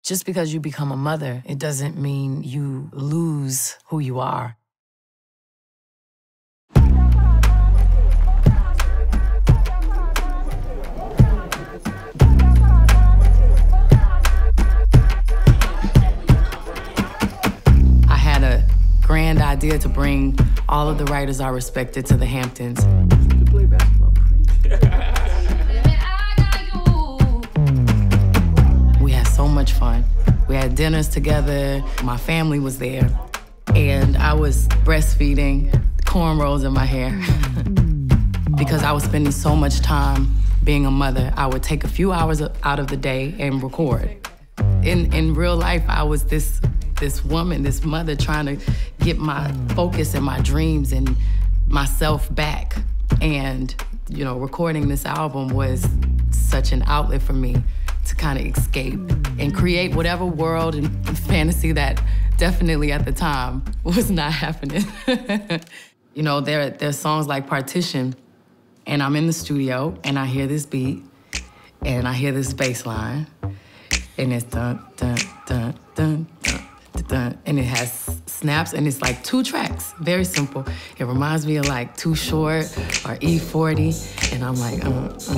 Just because you become a mother, it doesn't mean you lose who you are. I had a grand idea to bring all of the writers I respected to the Hamptons. You play basketball pretty. We had so much fun. We had dinners together. My family was there. And I was breastfeeding, cornrows in my hair. Because I was spending so much time being a mother, I would take a few hours out of the day and record. In real life, I was this woman, this mother trying to get my focus and my dreams and myself back. And, you know, recording this album was such an outlet for me to kind of escape and create whatever world and fantasy that definitely at the time was not happening. You know, there's songs like Partition, and I'm in the studio and I hear this beat and I hear this bass line, and it's dun, dun, dun, dun, dun, dun, dun, and it has snaps, and it's like 2 tracks, very simple. It reminds me of like Too Short or E40, and I'm like,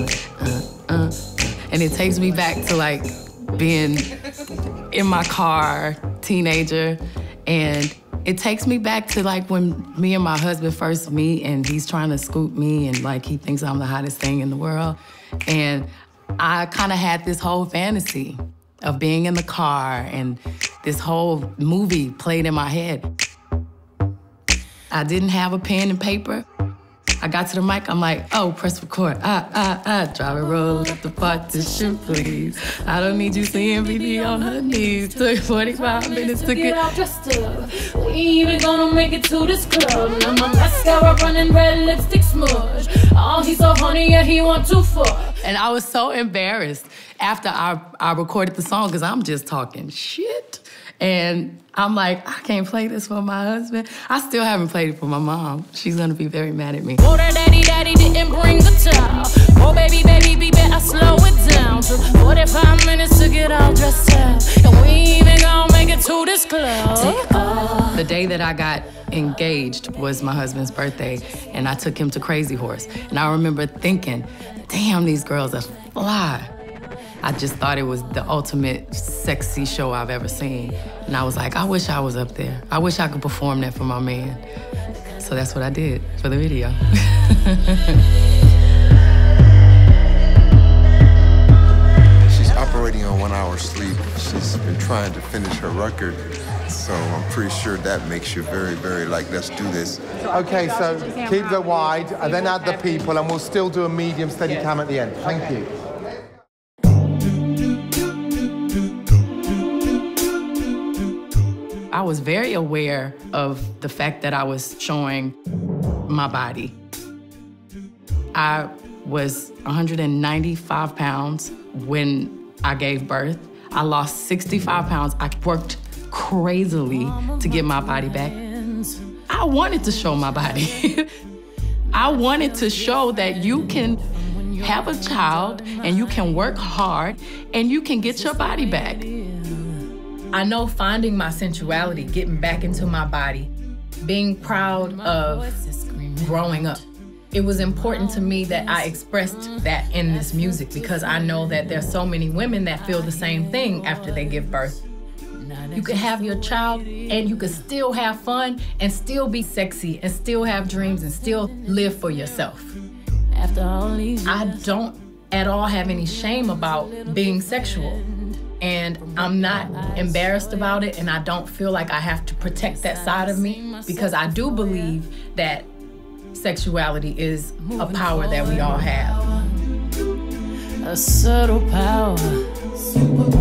and it takes me back to like being in my car, teenager, and it takes me back to like when me and my husband first meet and he's trying to scoop me and like he thinks I'm the hottest thing in the world. And I kind of had this whole fantasy of being in the car, and this whole movie played in my head. I didn't have a pen and paper. I got to the mic, I'm like, oh, press record. Drive and roll up the partition, please. I don't need you seeing BB on her knees. Took 45 minutes to get all dressed up. We even gonna make it to this club. Now my mascara running, red lipstick smudge. Oh, he's so horny, yeah, he want to fuck. And I was so embarrassed after I recorded the song, because I'm just talking shit. And I'm like, I can't play this for my husband. I still haven't played it for my mom. She's gonna be very mad at me. Oh, that daddy didn't bring the child. Oh, baby, better slow it down. Took 45 minutes to get all dressed up. And we even gonna make it to this club. The day that I got engaged was my husband's birthday, and I took him to Crazy Horse. And I remember thinking, damn, these girls are fly. I just thought it was the ultimate sexy show I've ever seen. And I was like, I wish I was up there. I wish I could perform that for my man. So that's what I did for the video. She's operating on 1 hour sleep. She's been trying to finish her record. So I'm pretty sure that makes you very, very like, let's do this. Okay, so keep the wide and then add the people, and we'll still do a medium steady cam at the end. Thank you. I was very aware of the fact that I was showing my body. I was 195 pounds when I gave birth. I lost 65 pounds. I worked crazily to get my body back. I wanted to show my body. I wanted to show that you can have a child and you can work hard and you can get your body back. I know finding my sensuality, getting back into my body, being proud of growing up. It was important to me that I expressed that in this music, because I know that there's so many women that feel the same thing after they give birth. You could have your child and you could still have fun and still be sexy and still have dreams and still live for yourself. After all these years, I don't at all have any shame about being sexual. And I'm not embarrassed about it, and I don't feel like I have to protect that side of me, because I do believe that sexuality is a power that we all have. A subtle power.